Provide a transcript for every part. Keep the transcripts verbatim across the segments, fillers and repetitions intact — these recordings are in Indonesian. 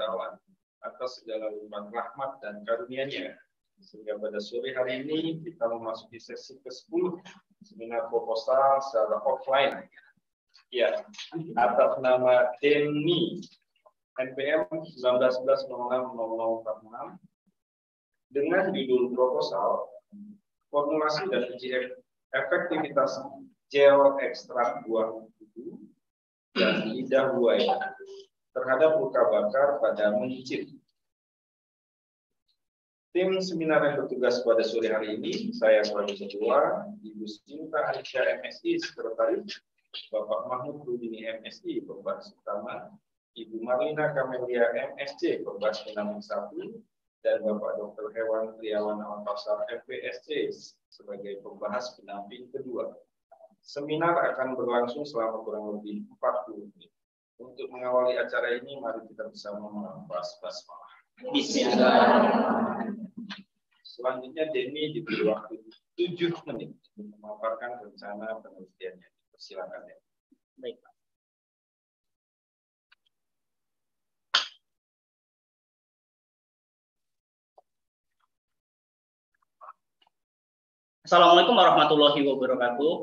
Ta'ala atas segala limpahan rahmat dan karunia-Nya. Sehingga pada sore hari ini kita memasuki sesi ke sepuluh seminar proposal secara offline. Ya, atas nama Deni N P M sembilan belas sebelas nol enam nol nol empat enam dengan judul proposal formulasi dan uji efektivitas gel ekstrak buah mengkudu dan lidah buaya terhadap luka bakar pada mencit. Tim seminar yang bertugas pada sore hari ini, saya selaku ketua, Ibu Sinta Aisyah M Si, Sekretaris, Bapak Mahmud Rudini M Si, Pembahas Utama, Ibu Marlina Kamelia M Si, Pembahas Pendamping satu, dan Bapak Doktor Hewan Triawan Al-Pasar F P S C sebagai pembahas pendamping kedua. Seminar akan berlangsung selama kurang lebih empat puluh menit. Untuk mengawali acara ini, mari kita bersama membahas basmalah. Bismillah. Selanjutnya, Deni diberi waktu tujuh menit untuk memaparkan rencana penelitiannya. Silakan ya. Baik. Assalamualaikum warahmatullahi wabarakatuh.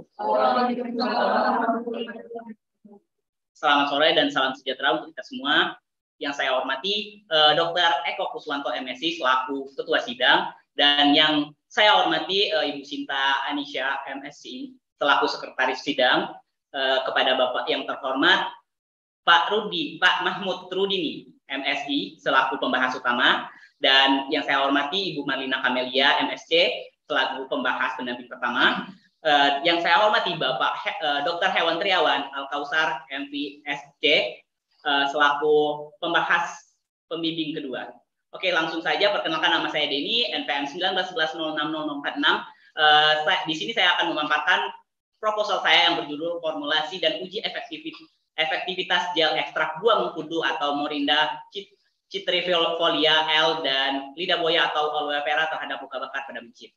Selamat sore dan salam sejahtera untuk kita semua. Yang saya hormati eh, Doktor Eko Kuswanto M Si selaku Ketua Sidang, dan yang saya hormati eh, Ibu Sinta Aisyah M Si selaku Sekretaris Sidang. Eh, kepada Bapak yang terhormat Pak Rudi, Pak Mahmud Rudini M Si selaku pembahas utama, dan yang saya hormati Ibu Marlina Kamelia M Si selaku pembahas pendamping pertama. Uh, yang saya hormati Bapak He, uh, Doktor Hewan Triawan Al-Kausar M V S C uh, selaku pembahas pembimbing kedua. Oke, langsung saja perkenalkan, nama saya Deni, N P M sembilan belas sebelas nol enam nol empat enam. Uh, saya, di sini saya akan memaparkan proposal saya yang berjudul formulasi dan uji efektivitas, efektivitas gel ekstrak buah mengkudu atau Morinda citrifolia L dan lidah buaya atau aloe vera terhadap luka bakar pada mencit.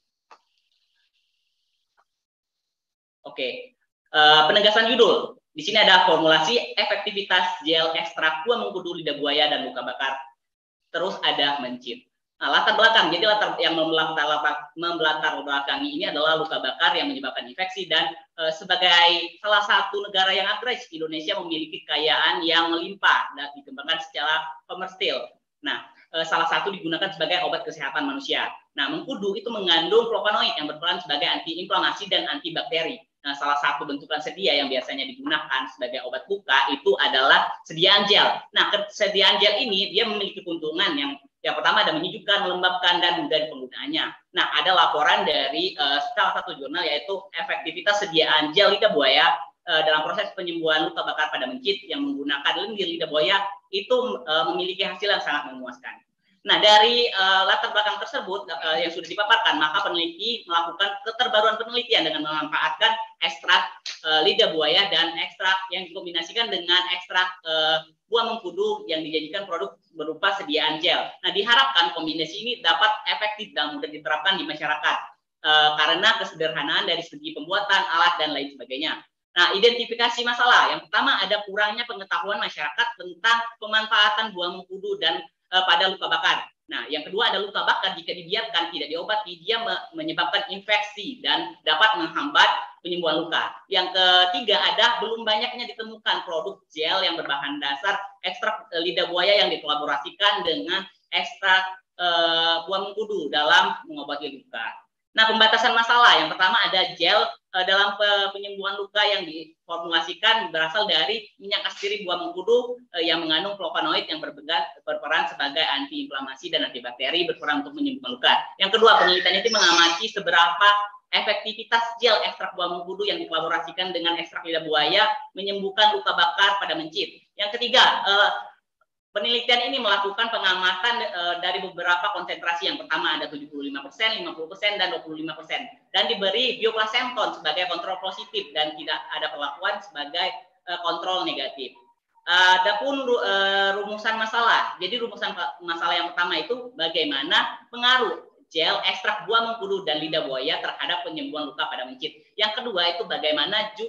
Oke, uh, penegasan judul. Di sini ada formulasi efektivitas gel ekstrak buah mengkudu, lidah buaya, dan luka bakar. Terus ada mencit. Nah, latar belakang. Jadi latar yang membelatar, membelatar belakangi ini adalah luka bakar yang menyebabkan infeksi, dan uh, sebagai salah satu negara yang agresif, Indonesia memiliki kekayaan yang melimpah dan dikembangkan secara komersil. Nah, uh, salah satu digunakan sebagai obat kesehatan manusia. Nah, mengkudu itu mengandung flavonoid yang berperan sebagai antiinflamasi dan antibakteri. Nah, salah satu bentukan sedia yang biasanya digunakan sebagai obat luka itu adalah sediaan gel. Nah, kesediaan gel ini dia memiliki keuntungan yang yang pertama ada menyejukkan, melembabkan, dan mudah penggunaannya. Nah, ada laporan dari uh, salah satu jurnal yaitu efektivitas sediaan gel lidah buaya uh, dalam proses penyembuhan luka bakar pada mencit yang menggunakan lendir lidah buaya itu uh, memiliki hasil yang sangat memuaskan. Nah, dari uh, latar belakang tersebut uh, yang sudah dipaparkan, maka peneliti melakukan keterbaruan penelitian dengan memanfaatkan ekstrak uh, lidah buaya dan ekstrak yang dikombinasikan dengan ekstrak uh, buah mengkudu yang dijadikan produk berupa sediaan gel. Nah, diharapkan kombinasi ini dapat efektif dan mudah diterapkan di masyarakat uh, karena kesederhanaan dari segi pembuatan, alat, dan lain sebagainya. Nah, identifikasi masalah. Yang pertama ada kurangnya pengetahuan masyarakat tentang pemanfaatan buah mengkudu dan pada luka bakar. Nah, yang kedua ada luka bakar jika dibiarkan tidak diobati, dia me menyebabkan infeksi dan dapat menghambat penyembuhan luka. Yang ketiga ada belum banyaknya ditemukan produk gel yang berbahan dasar ekstrak lidah buaya yang dikolaborasikan dengan ekstrak e, buah mengkudu dalam mengobati luka. Nah, pembatasan masalah. Yang pertama ada gel e, dalam pe penyembuhan luka yang diformulasikan berasal dari minyak astiri buah mengkudu e, yang mengandung flavonoid yang berperan sebagai antiinflamasi dan antibakteri, berperan untuk menyembuhkan luka. Yang kedua, penelitian itu mengamati seberapa efektivitas gel ekstrak buah mengkudu yang dikolaborasikan dengan ekstrak lidah buaya menyembuhkan luka bakar pada mencit. Yang ketiga, e, penelitian ini melakukan pengamatan e, dari beberapa konsentrasi. Yang pertama ada tujuh puluh lima persen, lima puluh persen, dan dua puluh lima persen. Dan diberi bioplasenton sebagai kontrol positif dan tidak ada perlakuan sebagai e, kontrol negatif. Ada pun e, rumusan masalah. Jadi rumusan masalah yang pertama itu bagaimana pengaruh gel ekstrak buah mengkudu dan lidah buaya terhadap penyembuhan luka pada mencit. Yang kedua itu bagaimana jum,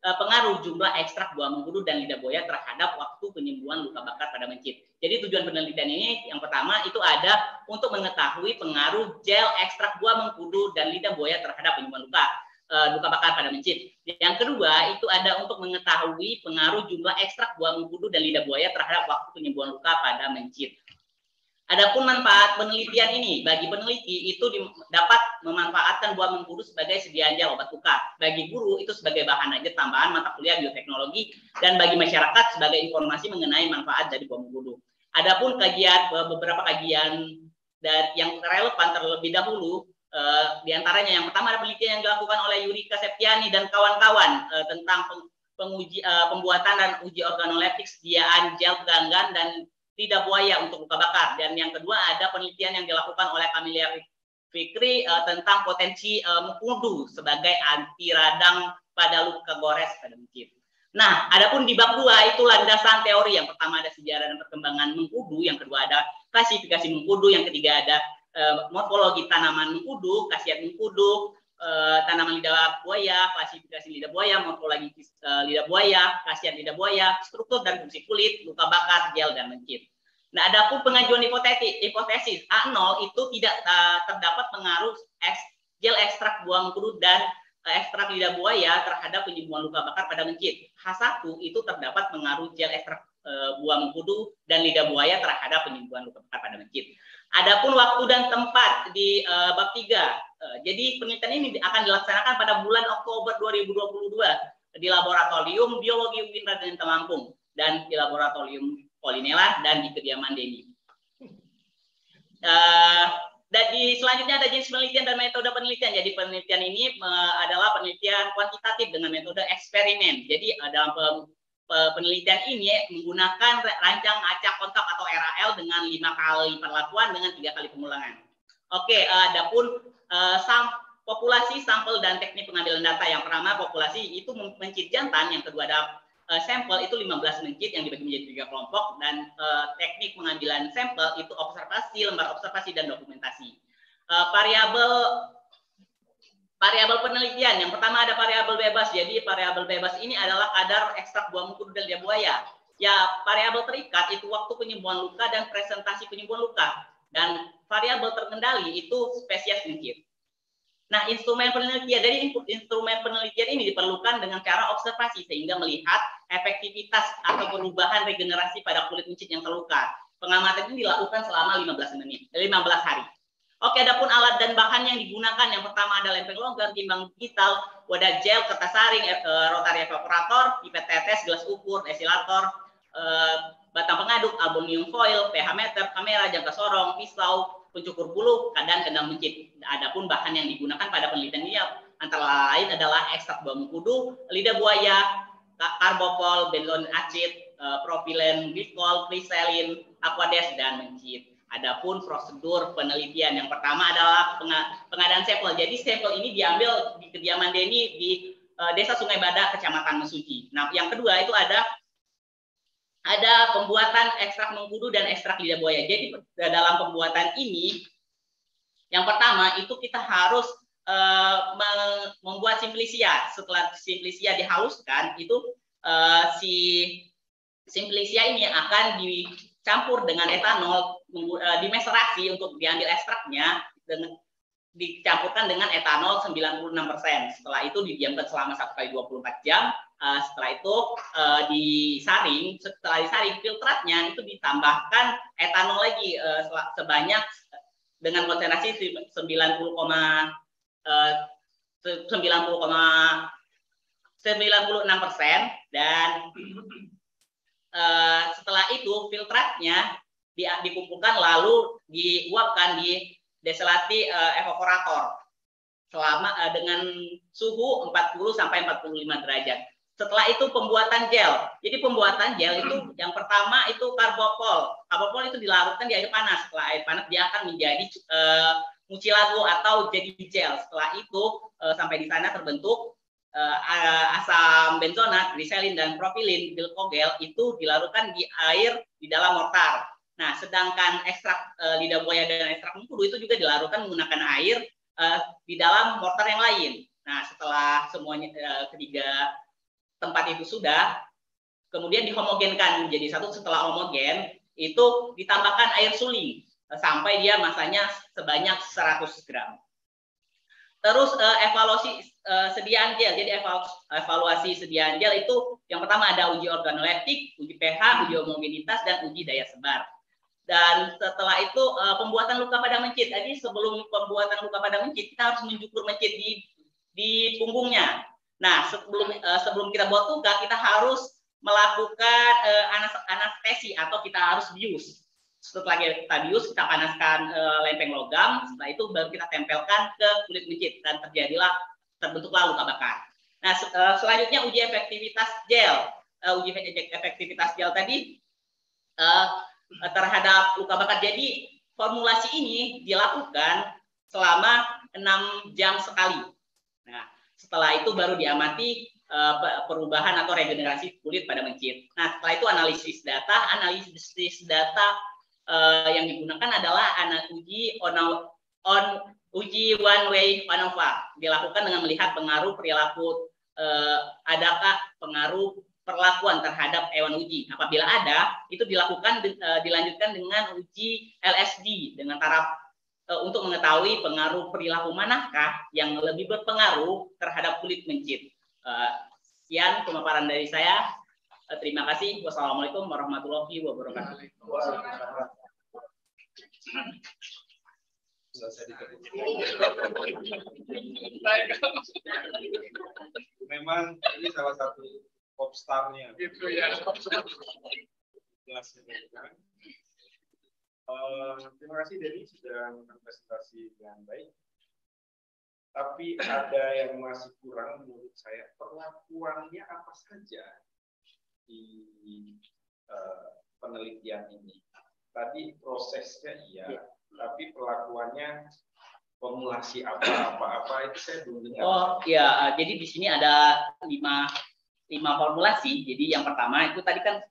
uh, pengaruh jumlah ekstrak buah mengkudu dan lidah buaya terhadap waktu penyembuhan luka bakar pada mencit. Jadi tujuan penelitian ini yang pertama itu ada untuk mengetahui pengaruh gel ekstrak buah mengkudu dan lidah buaya terhadap penyembuhan luka uh, luka bakar pada mencit. Yang kedua itu ada untuk mengetahui pengaruh jumlah ekstrak buah mengkudu dan lidah buaya terhadap waktu penyembuhan luka pada mencit. Adapun manfaat penelitian ini bagi peneliti itu di, dapat memanfaatkan buah mengkudu sebagai sediaan gel obat luka. Bagi guru itu sebagai bahan ajar tambahan mata kuliah bioteknologi dan bagi masyarakat sebagai informasi mengenai manfaat dari buah mengkudu. Adapun kajian beberapa kajian dan yang relevan terlebih dahulu eh, diantaranya yang pertama ada penelitian yang dilakukan oleh Yurika Septiani dan kawan-kawan eh, tentang penguji eh, pembuatan dan uji organoleptik sediaan gel ganggan dan lidah buaya untuk luka bakar. Dan yang kedua ada penelitian yang dilakukan oleh Camelia Fikri uh, tentang potensi uh, mengkudu sebagai anti radang pada luka gores pada mencit. Nah, adapun di bab dua itu landasan teori. Yang pertama ada sejarah dan perkembangan mengkudu, yang kedua ada klasifikasi mengkudu, yang ketiga ada uh, morfologi tanaman mengkudu, khasiat mengkudu, uh, tanaman lidah buaya, klasifikasi lidah buaya, morfologi uh, lidah buaya, khasiat lidah buaya, struktur dan fungsi kulit, luka bakar, gel dan mencit. Nah, adapun pengajuan hipotesis, hipotesis A nol itu tidak uh, terdapat pengaruh eks, gel ekstrak buah mengkudu dan uh, ekstrak lidah buaya terhadap penyembuhan luka bakar pada mencit. H satu itu terdapat pengaruh gel ekstrak uh, buah mengkudu dan lidah buaya terhadap penyembuhan luka bakar pada mencit. Adapun waktu dan tempat di uh, bab tiga. Uh, jadi penelitian ini akan dilaksanakan pada bulan Oktober dua ribu dua puluh dua di Laboratorium Biologi U I N Raden Temanggung dan di Laboratorium Polinela dan di kediaman Denny. Uh, dan di selanjutnya ada jenis penelitian dan metode penelitian. Jadi penelitian ini uh, adalah penelitian kuantitatif dengan metode eksperimen. Jadi uh, dalam pe, pe, penelitian ini menggunakan rancang acak kontak atau R A L dengan lima kali perlakuan dengan tiga kali pengulangan. Oke, uh, adapun uh, sam, populasi, sampel dan teknik pengambilan data. Yang pertama populasi itu mencit jantan, yang kedua ada sampel itu lima belas mencit yang dibagi menjadi tiga kelompok, dan uh, teknik pengambilan sampel itu observasi, lembar observasi dan dokumentasi. Uh, variabel variabel penelitian yang pertama ada variabel bebas. Jadi variabel bebas ini adalah kadar ekstrak buah mengkudu dan lidah buaya. Ya, variabel terikat itu waktu penyembuhan luka dan presentasi penyembuhan luka, dan variabel terkendali itu spesies mencit. Nah, instrumen penelitian dari instrumen penelitian ini diperlukan dengan cara observasi sehingga melihat efektivitas atau perubahan regenerasi pada kulit mencit yang terluka. Pengamatan ini dilakukan selama lima belas menit, lima belas hari. Oke, adapun alat dan bahan yang digunakan yang pertama ada lempeng logam, timbang digital, wadah gel, kertas saring, rotary evaporator, pipet tetes, gelas ukur, desilator, batang pengaduk, aluminium foil, pH meter, kamera, jangka sorong, pisau, pencukur bulu, dan kendang mencit. Adapun bahan yang digunakan pada penelitian ini antara lain adalah ekstrak buah mengkudu, lidah buaya, karbopol, benzon acid, propilen glikol, kriselin, aquades, dan mencit. Adapun prosedur penelitian yang pertama adalah pengadaan sampel. Jadi sampel ini diambil di kediaman Denny di Desa Sungai Badak, Kecamatan Mesuji. Nah, yang kedua itu ada ada pembuatan ekstrak mengkudu dan ekstrak lidah buaya. Jadi dalam pembuatan ini, yang pertama itu kita harus uh, membuat simplisia. Setelah simplisia dihaluskan, itu uh, si simplisia ini akan dicampur dengan etanol, uh, dimeserasi untuk diambil ekstraknya, dengan dicampurkan dengan etanol sembilan puluh enam persen. Setelah itu didiamkan selama satu kali dua puluh empat jam. Uh, setelah itu uh, disaring, setelah disaring filtratnya itu ditambahkan etanol lagi uh, sebanyak dengan konsentrasi sembilan puluh koma sembilan puluh enam persen, dan uh, setelah itu filtratnya di, dikumpulkan lalu diuapkan di desilati uh, evaporator selama uh, dengan suhu empat puluh sampai empat puluh lima derajat. Setelah itu pembuatan gel. Jadi pembuatan gel itu yang pertama itu karbopol. Karbopol itu dilarutkan di air panas. Setelah air panas dia akan menjadi uh, mucilago atau jadi gel. Setelah itu uh, sampai di sana terbentuk uh, asam benzonat, gliselin, dan propilin glikogel itu dilarutkan di air di dalam mortar. Nah, sedangkan ekstrak uh, lidah buaya dan ekstrak mengkudu itu juga dilarutkan menggunakan air uh, di dalam mortar yang lain. Nah, setelah semuanya uh, ketiga tempat itu sudah, kemudian dihomogenkan menjadi satu. Setelah homogen, itu ditambahkan air suling sampai dia masanya sebanyak seratus gram. Terus uh, evaluasi uh, sediaan gel. Jadi evalu evaluasi sediaan gel itu yang pertama ada uji organoleptik, uji pH, uji homogenitas, dan uji daya sebar. Dan setelah itu uh, pembuatan luka pada mencit. Jadi sebelum pembuatan luka pada mencit, kita harus mencukur mencit di di punggungnya. Nah, sebelum uh, sebelum kita buat luka, kita harus melakukan uh, anestesi atau kita harus bius. Setelah kita bius, kita panaskan e, lempeng logam. Setelah itu baru kita tempelkan ke kulit mencit dan terjadilah terbentuklah luka bakar. Nah, se e, selanjutnya uji efektivitas gel. E, uji efektivitas gel tadi e, terhadap luka bakar. Jadi formulasi ini dilakukan selama enam jam sekali. Nah, setelah itu baru diamati e, perubahan atau regenerasi kulit pada mencit. Nah, setelah itu analisis data, analisis data Uh, yang digunakan adalah anak uji on, on uji one way ANOVA, dilakukan dengan melihat pengaruh perilaku, uh, adakah pengaruh perlakuan terhadap hewan uji. Apabila ada, itu dilakukan uh, dilanjutkan dengan uji L S D dengan taraf uh, untuk mengetahui pengaruh perilaku manakah yang lebih berpengaruh terhadap kulit mencit. Uh, sekian pemaparan dari saya. Terima kasih. Wassalamualaikum warahmatullahi wabarakatuh. Memang ini salah satu popstarnya. Gitu ya. Jelasnya. Uh, terima kasih Denny sudah presentasi dengan baik. Tapi ada yang masih kurang menurut saya, perlakuannya apa saja di uh, penelitian ini. Tadi prosesnya iya, ya. Tapi perlakuannya formulasi apa-apa-apa itu saya belum dengar. Oh iya, jadi di sini ada lima lima formulasi. Jadi yang pertama itu tadi kan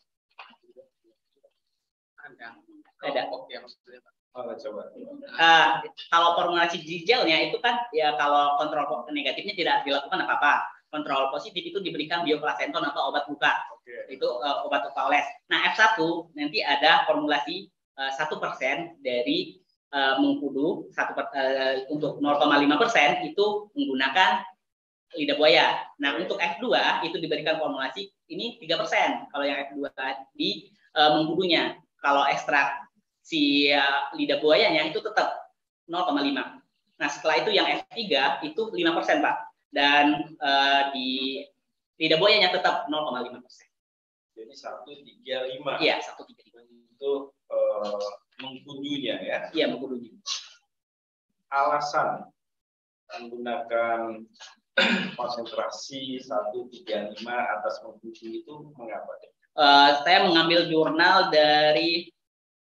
ada ada. Oke, maksudnya. Oh, coba. Uh, kalau formulasi gelnya itu kan ya kalau kontrol negatifnya tidak dilakukan apa-apa. Kontrol positif itu diberikan bioplasenton atau obat luka. Okay. Itu uh, obat luka oles. Nah, F satu nanti ada formulasi satu persen dari uh, mengkudu satu uh, untuk nol koma lima persen itu menggunakan lidah buaya. Nah, okay. Untuk F dua itu diberikan formulasi ini tiga persen. Kalau yang F dua di uh, mengkudunya. Kalau ekstrak si uh, lidah buayanya itu tetap nol koma lima. Nah, setelah itu yang F tiga itu lima persen, Pak. Dan uh, di lidah buayanya tetap nol koma lima persen. Jadi seratus tiga puluh lima. Iya, seratus tiga puluh lima. Itu uh, mengkudunya ya. Iya, mengkudunya. Alasan menggunakan konsentrasi seratus tiga puluh lima atas mengkudu itu mengapa? Uh, saya mengambil jurnal dari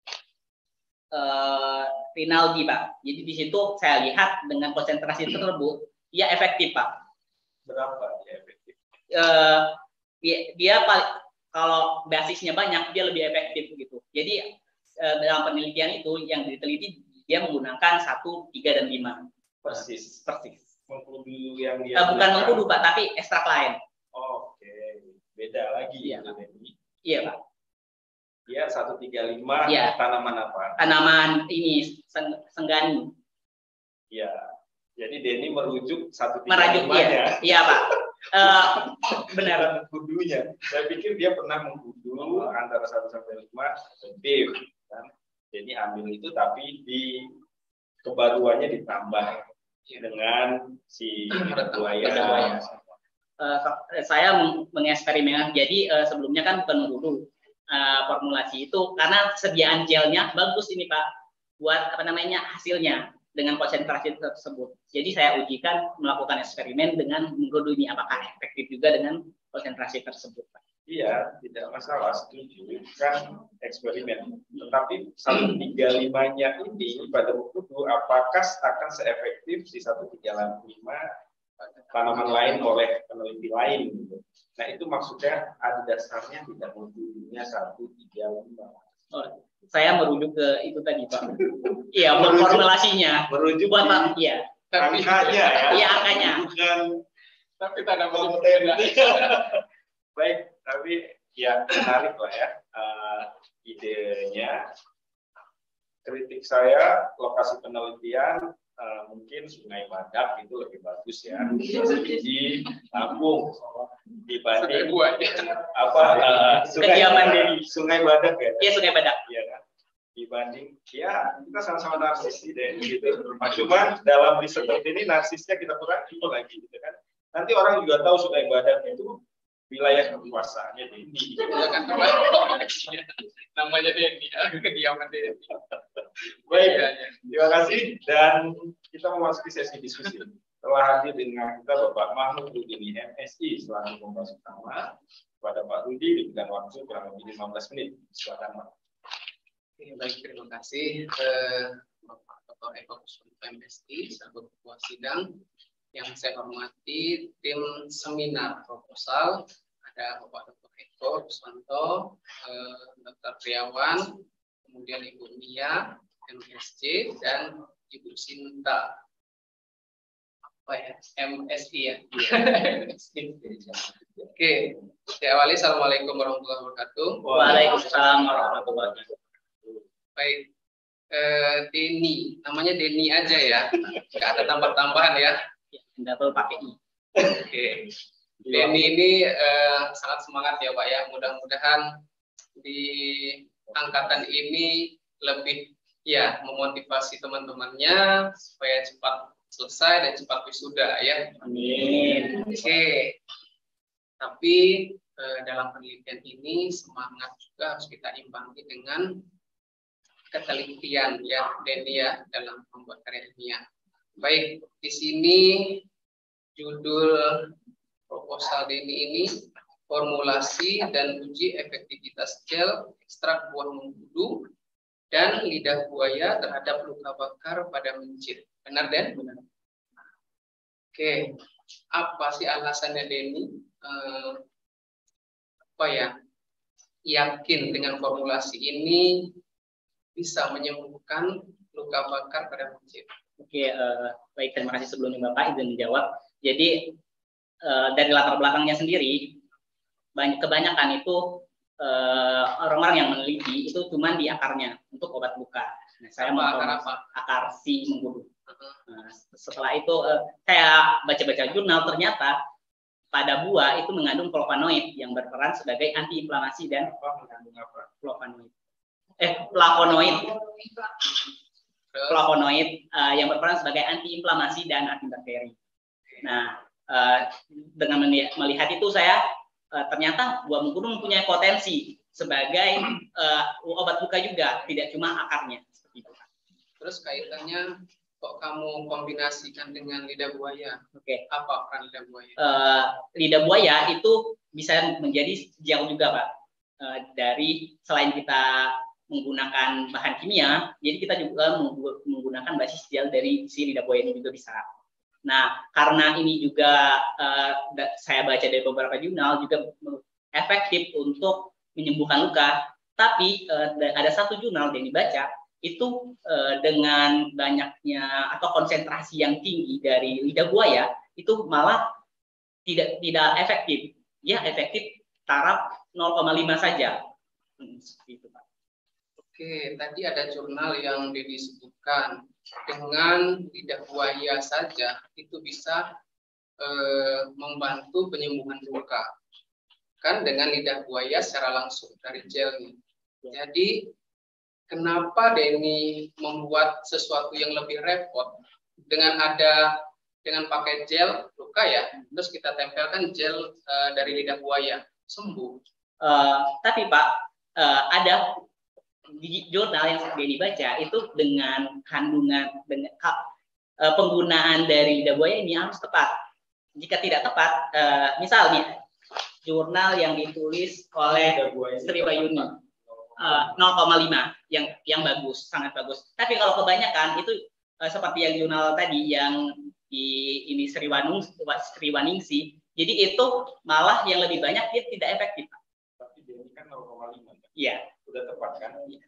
uh, Rinaldi, Pak. Jadi di situ saya lihat dengan konsentrasi tersebut, dia efektif, Pak. Berapa dia efektif? Uh, dia, dia kalau basisnya banyak, dia lebih efektif gitu. Jadi uh, dalam penelitian itu yang diteliti dia menggunakan satu, tiga, dan lima. Persis. Persis. Mengkudu yang dia uh, bukan mengkudu, Pak, tapi ekstrak lain. Oh, oke, okay. Beda lagi. Iya, itu, iya, Pak. Dia seratus tiga puluh lima ya. Tanaman apa? Tanaman ini seng, senggani. Iya. Jadi Denny merujuk seratus tiga puluh lima ya. Iya, iya, Pak. Uh, benar. Mengkudunya. Saya pikir dia pernah mengkudu antara satu sampai lima efektif. Kan? Jadi ambil itu tapi di kebaruannya ditambah dengan si buaya. Uh, saya mengeksperimen. Jadi uh, sebelumnya kan bukan mengkudu. Uh, formulasi itu karena sediaan gelnya bagus ini Pak buat apa namanya hasilnya dengan konsentrasi tersebut. Jadi saya ujikan melakukan eksperimen dengan mengkudu ini apakah efektif juga dengan konsentrasi tersebut Pak. Iya, tidak masalah, setuju kan eksperimen. Tetapi seratus tiga puluh lima-nya ini pada mengkudu apakah akan seefektif si seratus tiga puluh lima tanaman lain oleh peneliti lain gitu. Nah itu maksudnya ada dasarnya tidak mengkudunya seratus tiga puluh lima. Oh, saya merujuk ke itu tadi Pak. Iya, formulasinya. Merujuk buat Pak, iya. Angkanya ya. Iya, angkanya. Bukan tapi tanaman konten. Baik, tapi ya menarik lah ya uh, idenya. Kritik saya, lokasi penelitian uh, mungkin Sungai Badak itu lebih bagus ya di Lampung dibanding apa uh, Sungai Kediaman Sungai Badak ya? Iya, Sungai Badak. Iya kan? Dibanding ya kita sama-sama narsis sih deh gitu. Cuma dalam riset ini narsisnya kita kurangi lagi gitu kan. Nanti orang juga tahu Sungai Badak itu wilayah kekuasaannya Denny. Ya kan namanya Denny, kediaman Denny. Baik, terima kasih dan kita memasuki sesi diskusi. Telah hadir dengan kita Bapak Mahmud Rudini M Si selaku pembahasan utama. Kepada Pak Rudi diberikan waktu kurang lebih lima belas menit. Silakan Pak. Oke, baik, terima kasih eh, Bapak Ketua Eko Kuswanto M Si selaku ketua sidang. Yang saya hormati tim seminar proposal, ada Bapak Doktor Eko Kuswanto, eh, Doktor Triawan, kemudian Ibu Mia M Si dan Ibu Sinta apa ya M Si ya. Oke, saya awali. Assalamualaikum warahmatullahi wabarakatuh. Waalaikumsalam warahmatullahi wabarakatuh. Baik, eh, Denny, namanya Denny aja ya, nggak ada tambah-tambahan ya. Tidak perlu pakai i. Oke, Denny ini eh, sangat semangat ya Pak ya. Mudah-mudahan di angkatan ini lebih ya memotivasi teman-temannya supaya cepat selesai dan cepat wisuda ya. Amin. Oke, tapi eh, dalam penelitian ini semangat juga harus kita imbangi dengan ketelitian ya Denny ya dalam membuat karya ilmiah. Baik, di sini judul proposal Denny ini formulasi dan uji efektivitas gel ekstrak buah mengkudu dan lidah buaya terhadap luka bakar pada mencit. Benar Den? Benar. Oke, apa sih alasannya Denny? Eh, apa ya? Yakin dengan formulasi ini bisa menyembuhkan luka bakar pada mencit. Oke, uh, baik, terima kasih sebelumnya Bapak izin menjawab. Jadi uh, dari latar belakangnya sendiri, banyak kebanyakan itu orang-orang uh, yang meneliti itu cuma di akarnya untuk obat luka. Nah, saya mau akar apa? Akar si mengkudu. Nah, setelah itu uh, saya baca-baca jurnal, ternyata pada buah itu mengandung flavonoid yang berperan sebagai antiinflamasi dan Apa mengandung apa? flavonoid. Eh, flavonoid. Flavonoid uh, yang berperan sebagai antiinflamasi dan antibakteri. Nah, uh, dengan melihat itu saya uh, ternyata buah mengkudu mempunyai potensi sebagai uh, obat luka juga, tidak cuma akarnya. Seperti itu. Terus kaitannya kok kamu kombinasikan dengan lidah buaya? Oke. Okay. Apa peran lidah buaya? Uh, lidah buaya itu bisa menjadi gel juga Pak. Uh, dari selain kita menggunakan bahan kimia, jadi kita juga menggunakan basis gel dari si lidah buaya ini juga bisa. Nah, karena ini juga uh, saya baca dari beberapa jurnal juga efektif untuk menyembuhkan luka, tapi uh, ada satu jurnal yang dibaca itu uh, dengan banyaknya atau konsentrasi yang tinggi dari lidah buaya itu malah tidak tidak efektif. Ya, efektif taraf nol koma lima saja. Hmm, seperti itu, Pak. Oke, tadi ada jurnal yang disebutkan dengan lidah buaya saja itu bisa eh, membantu penyembuhan luka. Kan dengan lidah buaya secara langsung dari gelnya. Jadi kenapa Denny membuat sesuatu yang lebih repot dengan ada dengan pakai gel luka ya, terus kita tempelkan gel uh, dari lidah buaya, sembuh. Uh, tapi Pak, uh, ada di jurnal yang saya dibaca itu dengan kandungan dengan uh, penggunaan dari lidah buaya ini harus tepat. Jika tidak tepat, uh, misalnya jurnal yang ditulis oleh Sri Wahyuni uh, nol koma lima yang yang bagus, sangat bagus. Tapi kalau kebanyakan itu uh, seperti yang jurnal tadi yang di ini Sri Wanung Sri Waningsi, jadi itu malah yang lebih banyak dia tidak efektif. Tapi dia ini kan nol koma lima. Iya. Udah tepat kan? Ya.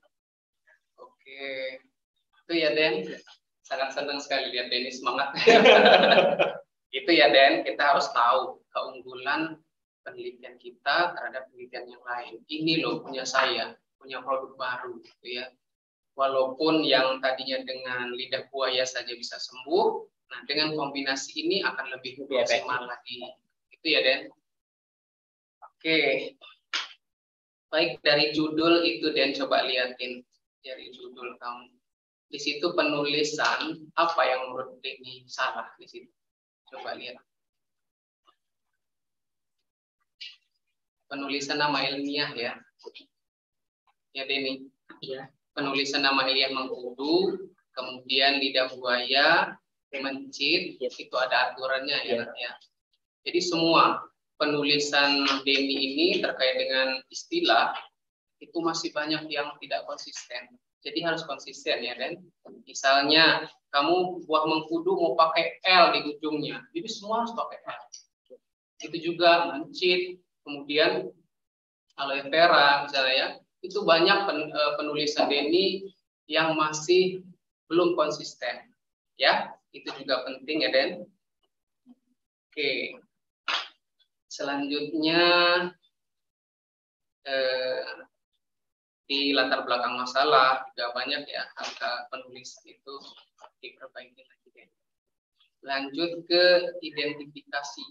Oke, itu ya Den, sangat senang sekali lihat Denny semangat. Itu ya Den, kita harus tahu keunggulan penelitian kita terhadap penelitian yang lain. Ini loh punya saya, punya produk baru gitu ya. Walaupun yang tadinya dengan lidah buaya saja bisa sembuh, nah dengan kombinasi ini akan lebih maksimal lagi. Itu ya, Den. Oke. Baik, dari judul itu Den coba liatin dari judul kamu. Di situ penulisan apa yang menurut ini salah di situ. Coba lihat. Penulisan nama ilmiah ya. Ya Denny. Ya. Penulisan nama ilmiah mengkudu, kemudian lidah buaya, mencit, Yes. itu ada aturannya ya, Ya. ya. Jadi semua penulisan Denny ini terkait dengan istilah itu masih banyak yang tidak konsisten. Jadi harus konsisten ya, Dan. Misalnya kamu buah mengkudu mau pakai L di ujungnya, jadi semua harus pakai L. Itu juga mencit, kemudian aloe vera misalnya ya, itu banyak pen, penulisan Denny yang masih belum konsisten. Ya, itu juga penting ya, Den. Oke. Selanjutnya eh, di latar belakang masalah juga banyak ya angka penulisan itu diperbaiki lagi, Den. Lanjut ke identifikasi.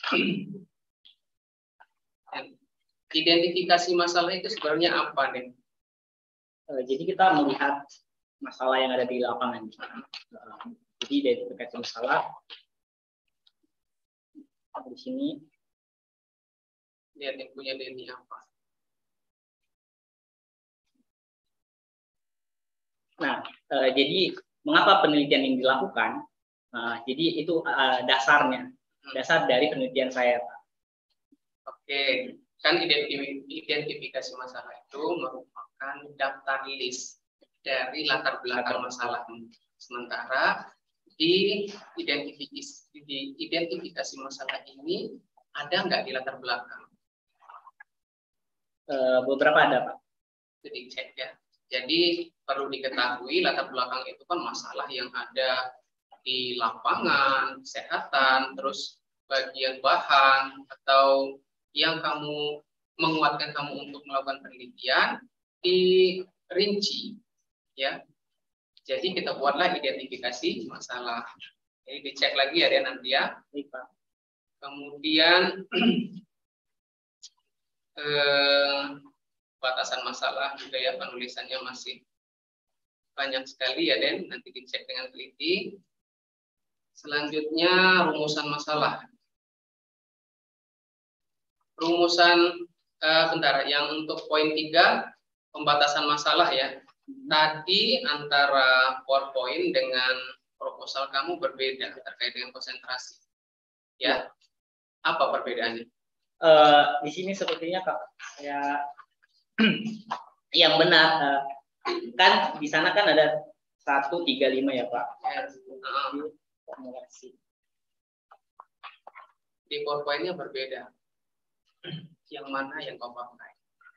Identifikasi masalah itu sebenarnya apa, Den? Jadi kita melihat masalah yang ada di lapangan. Jadi identifikasi masalah di sini. Lihat yang punya Denny apa. Nah, eh, jadi mengapa penelitian ini dilakukan? Nah, jadi itu eh, dasarnya, dasar dari penelitian saya, Pak. Oke, kan identifikasi masalah itu merupakan daftar list dari latar belakang masalah. Sementara di identifikasi, di identifikasi masalah ini ada nggak di latar belakang? Eh, beberapa ada, Pak. Jadi cek ya. Jadi perlu diketahui latar belakang itu kan masalah yang ada di lapangan, kesehatan, terus bagian bahan atau yang kamu menguatkan kamu untuk melakukan penelitian dirinci, ya. Jadi kita buatlah identifikasi masalah. Jadi dicek lagi ya nanti ya. Kemudian eh, batasan masalah juga ya, penulisannya masih banyak sekali ya, Den. Nanti dicek dengan teliti. Selanjutnya rumusan masalah. Rumusan eh, bentar, yang untuk poin tiga pembatasan masalah ya. Tadi antara PowerPoint dengan proposal kamu berbeda terkait dengan konsentrasi. Ya. Apa perbedaannya? Uh, di sini sepertinya Kak, saya yang benar uh, kan di sana kan ada seratus tiga puluh lima ya Pak. Yes. Uh, di PowerPoint-nya berbeda. Yang mana yang kau pakai?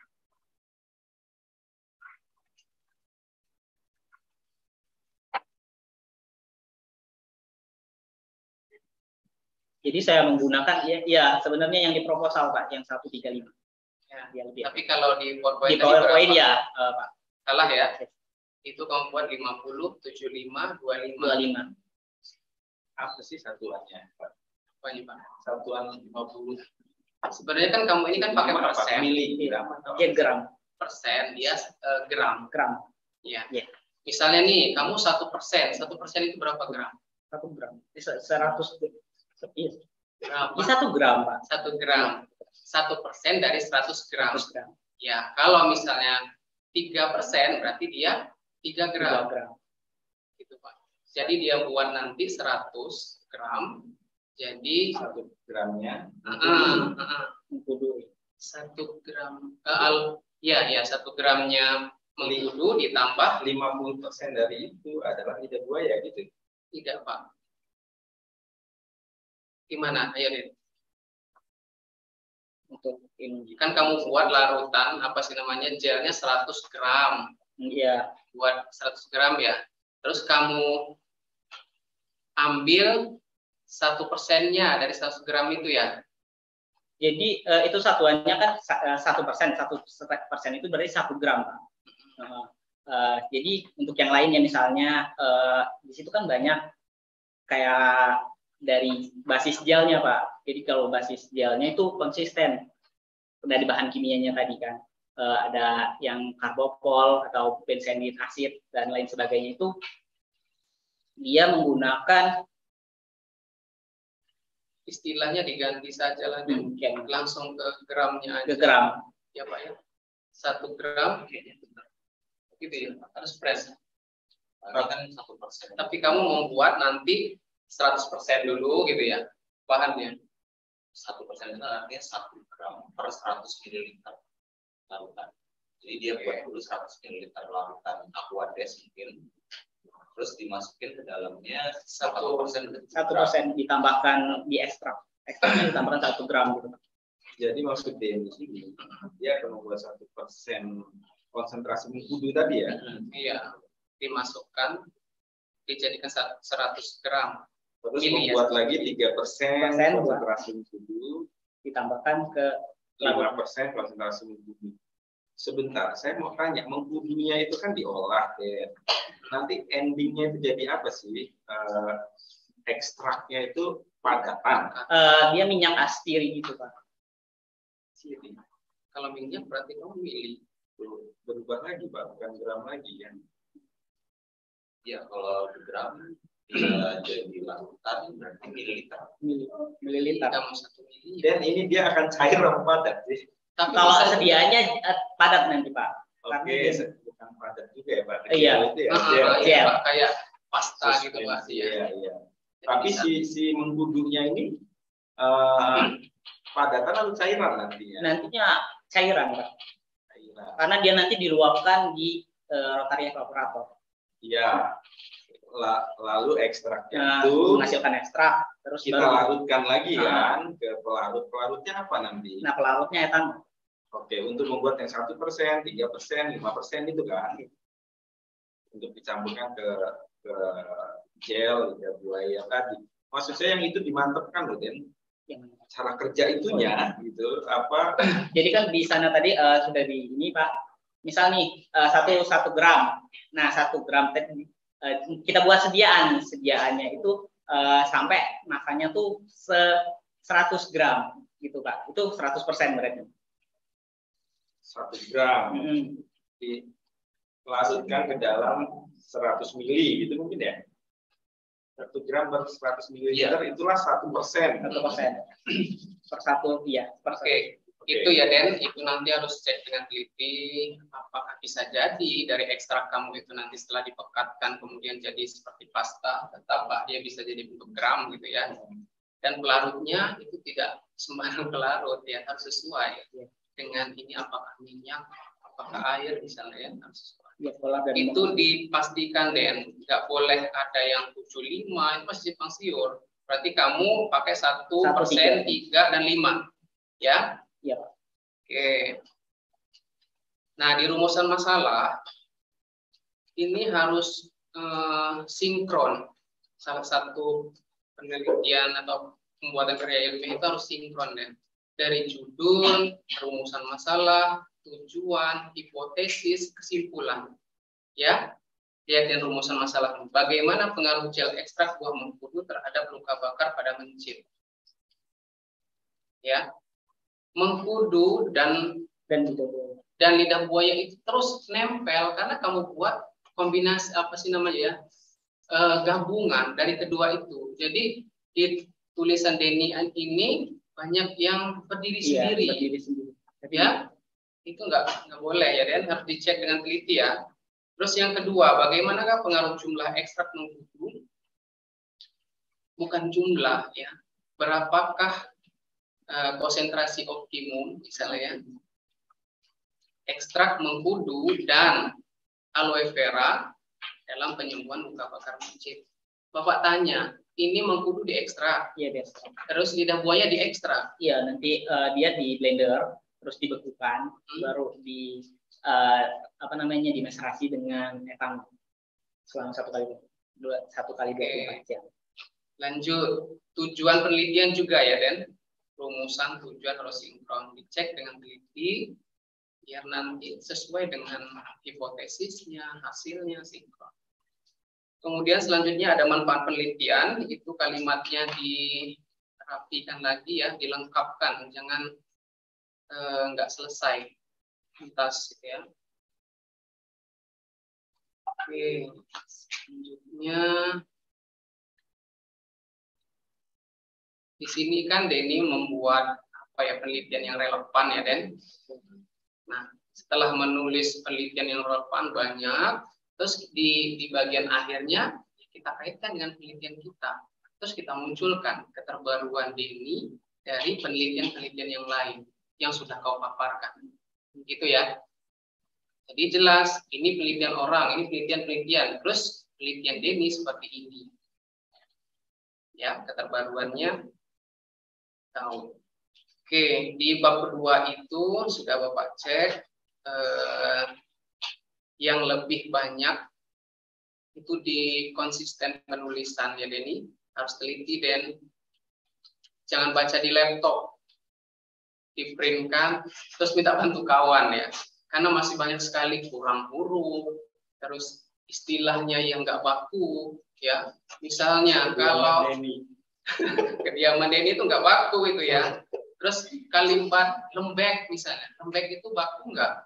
Jadi saya menggunakan ya, ya sebenarnya yang di proposal Pak, yang seratus tiga puluh lima. Ya, ya, lebih. Tapi kalau di PowerPoint, di PowerPoint ya uh, Pak. Salah ya. Itu kamu buat lima puluh, tujuh puluh lima, dua puluh lima. dua puluh lima. Apa sih satuannya, Pak? Apa nih, Pak? Satuan lima puluh. Sebenarnya kan kamu ini kan pakai persen. Miligram. Ya, gram. Persen, dia uh, gram. Gram. Ya. Ya. Misalnya nih, kamu satu persen. Satu persen itu berapa gram? Satu gram. Seratus. Berapa? Satu gram, Pak. Satu gram. Satu persen dari seratus gram. seratus gram. Ya, kalau misalnya tiga persen berarti dia tiga gram. tiga gram. Gitu, Pak. Jadi dia buat nanti seratus gram. Jadi satu gramnya. Uh, uh, uh, mengkudu. Satu gram. Uh, al, ya, ya satu gramnya mengkudu ditambah lima puluh persen dari itu adalah lidah buaya gitu. Tidak, Pak. Gimana? Ayo, Din. Untuk ini. Kan kamu buat larutan apa sih namanya, gelnya seratus gram. Iya. Buat seratus gram ya. Terus kamu ambil satu persennya dari seratus gram itu ya. Jadi uh, itu satuannya kan satu persen, satu persen itu berarti satu gram. Uh, uh, jadi untuk yang lainnya misalnya uh, di situ kan banyak kayak dari basis gelnya Pak. Jadi kalau basis gelnya itu konsisten dari bahan kimianya tadi kan. Uh, ada yang karbopol atau bensenit asid dan lain sebagainya itu dia menggunakan istilahnya diganti saja lah dan hmm, langsung ke gramnya aja. Ke gram. Ya Pak ya. Satu gram gitu ya, harus fresh. Kan satu persen. Tapi kamu membuat nanti seratus persen dulu gitu ya bahannya. Satu persen itu artinya satu gram per seratus mililiter larutan. Jadi dia buat dulu seratus mililiter larutan aquades mungkin. Terus dimasukin ke dalamnya satu persen satu persen ditambahkan di ekstrak ekstraknya ditambahkan satu gram gitu. Jadi maksudnya di sini dia akan membuat satu persen konsentrasi mengkudu tadi ya. Hmm, iya, dimasukkan dijadikan seratus gram. Terus ini membuat ya, lagi tiga persen konsentrasi mengkudu ditambahkan ke lima persen konsentrasi mengkudu. Sebentar, saya mau tanya, mengkudunya itu kan diolah ya. Nanti endingnya itu jadi apa sih? Uh, ekstraknya itu padatan. Uh, dia minyak astiri gitu Pak. Astiri. Kalau minyak berarti kamu milih. Berubah lagi Pak, bukan gram lagi ya. Ya kalau gram dia jadi larutan berarti mililiter. Mililiter. Kamu satu mili. Dan ini dia akan cair atau padat sih? Tapi kalau sediaannya uh, padat nanti Pak. Oke, okay, bukan padat juga ya Pak. Iya. Itu ya. Uh, ya, ya, Pak, kayak pasta gitu Pak. Iya, iya. Tapi si si mengkudunya ini uh, padatan atau cairan nantinya? Nantinya cairan Pak. Cairan. Karena dia nanti diluapkan di uh, rotary evaporator. Iya. La, lalu ekstraknya nah, itu menghasilkan ekstrak terus kita baru, larutkan lagi nah, kan ke pelarut. Pelarutnya apa nanti? Nah, pelarutnya etanol. Oke, untuk membuat yang satu persen, tiga persen, lima persen itu kan, untuk dicampurkan ke ke gel lidah buaya tadi. Maksud saya yang itu dimantapkan loh, Den. Cara kerja itunya, gitu. Apa? Jadi kan di sana tadi uh, sudah di ini Pak. Misal nih uh, satu satu gram. Nah satu gram tadi uh, kita buat sediaan, sediaannya itu uh, sampai masanya tuh se seratus gram, gitu Pak. Itu seratus persen berarti. satu gram hmm. dilarutkan ke dalam seratus mili gitu mungkin ya. Satu gram per seratus mililiter ya. Itulah satu persen. Satu persen per satu iya. Oke, okay. Itu ya Den, itu nanti harus cek dengan teliti apakah bisa jadi dari ekstrak kamu itu nanti setelah dipekatkan kemudian jadi seperti pasta, tetap dia bisa jadi bentuk gram gitu ya. Dan pelarutnya itu tidak sembarang pelarut ya, harus sesuai ya. Dengan ini apakah minyak, apakah air misalnya ya, harus sesuai. Ya, itu dipastikan Den, nggak boleh ada yang tujuh puluh lima itu masih simpang siur. Berarti kamu pakai satu persen, tiga dan lima, ya? Ya. Oke. Nah di rumusan masalah ini harus eh, sinkron. Salah satu penelitian atau pembuatan karya ilmiah itu harus sinkron Den. Dari judul, rumusan masalah, tujuan, hipotesis, kesimpulan. Ya, lihat dan rumusan masalah. Bagaimana pengaruh gel ekstrak buah mengkudu terhadap luka bakar pada mencit? Ya, mengkudu dan dan lidah buaya. dan lidah buaya itu terus nempel karena kamu buat kombinasi apa sih namanya ya e, gabungan dari kedua itu. Jadi di tulisan Denny ini banyak yang berdiri iya, sendiri, berdiri sendiri. Ya, itu nggak nggak boleh ya, Dan harus dicek dengan teliti ya. Terus yang kedua, bagaimanakah pengaruh jumlah ekstrak mengkudu? Bukan jumlah ya, berapakah uh, konsentrasi optimum misalnya ya, ekstrak mengkudu dan aloe vera dalam penyembuhan luka bakar mencit. Bapak tanya, ini mengkudu diekstrak, iya diekstrak. Terus lidah buaya diekstrak. Iya, nanti uh, dia di blender, terus dibekukan, hmm. baru di uh, apa namanya dimeserasi dengan etanol selama satu kali dua satu kali dua puluh empat jam. Lanjut, tujuan penelitian juga ya Den. rumusan, tujuan harus sinkron. Dicek dengan teliti, biar nanti sesuai dengan hipotesisnya, hasilnya sinkron. Kemudian selanjutnya ada manfaat penelitian, itu kalimatnya dirapikan lagi ya, dilengkapkan, jangan eh, nggak selesai tuntas gitu ya. Oke, selanjutnya di sini kan Denny membuat apa ya penelitian yang relevan ya Den. Nah, setelah menulis penelitian yang relevan banyak, terus di, di bagian akhirnya kita kaitkan dengan penelitian kita. Terus kita munculkan keterbaruan Denny dari penelitian-penelitian yang lain yang sudah kau paparkan. Gitu ya. Jadi jelas, ini penelitian orang, ini penelitian-penelitian. Terus penelitian Denny seperti ini. Ya, keterbaruannya tahu. Oke, di bab kedua itu sudah Bapak cek. Eh, yang lebih banyak itu di konsisten penulisan ya Denny, harus teliti dan jangan baca di laptop, di printkan terus minta bantu kawan ya, karena masih banyak sekali kurang huruf, terus istilahnya yang nggak baku ya, misalnya kalau kediaman Denny itu nggak baku itu ya, terus kalimat lembek misalnya, lembek itu baku nggak?